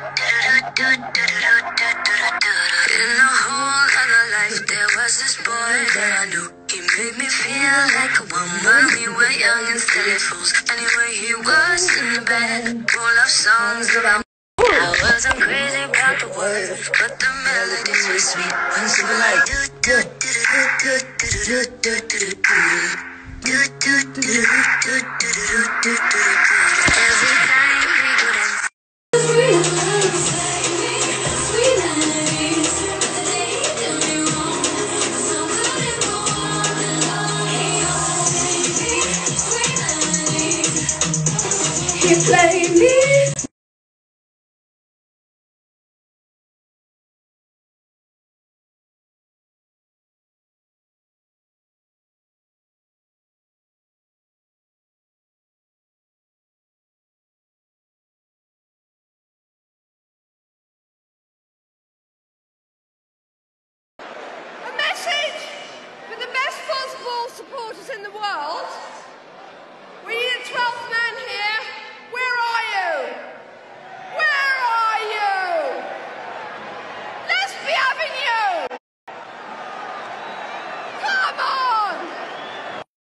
In a whole other life, there was this boy that I knew. He made me feel like a woman. We were young and silly fools. Anyway, he was in the bed, full of songs about. I wasn't crazy about the words, but the melodies were sweet. When something like every time we go dance. You play me. A message for the best football supporters in the world.